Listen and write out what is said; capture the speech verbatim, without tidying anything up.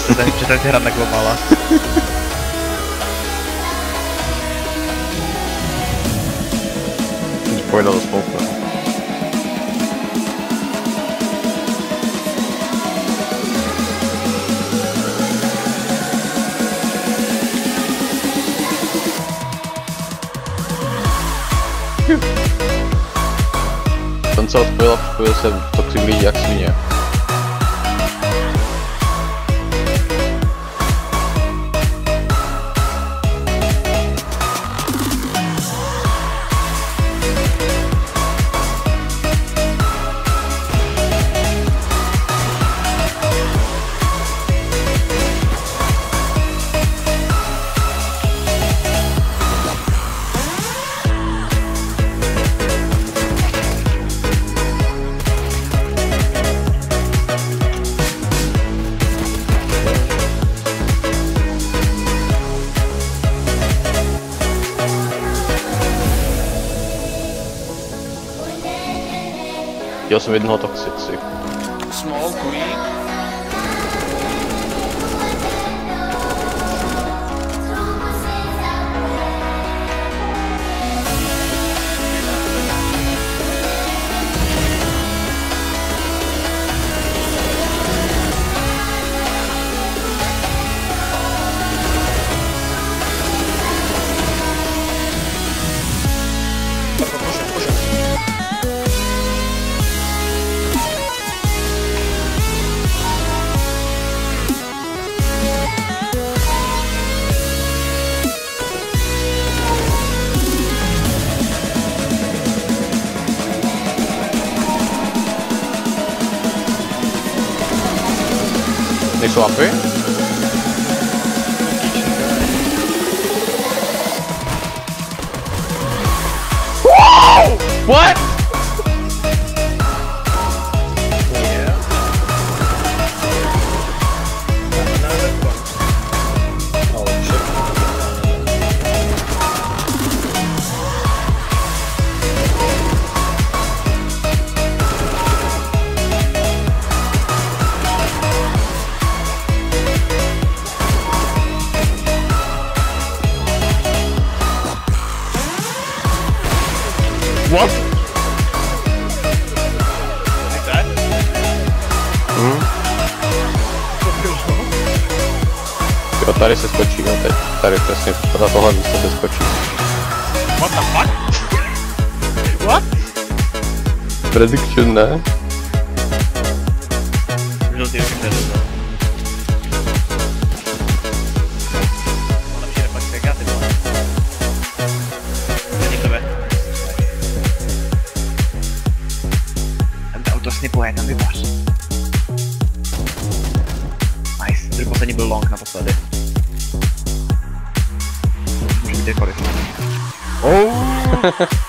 Přestaň si hrát na globala. Pojď do spolku. Ten se odpojil a připojil se toxic lidi jak svině. Viděl jsem jednoho toxici. Smokují. Nejsou apy? What? Yeah. Another one. Oh shit. What? Like that? Mhm. Jo, tady se skočí, no teď. Tady přesně, za tohle místo se skočí. What the fuck? What? Prediction, ne? Viděl ty, jak to je to. Ona přijde pak seká, ty vole. Není tebe. Tam to auto snipuje, tam vypař. Nice, druhý poslední byl long naposledy. Může být jakkoliv. Oh.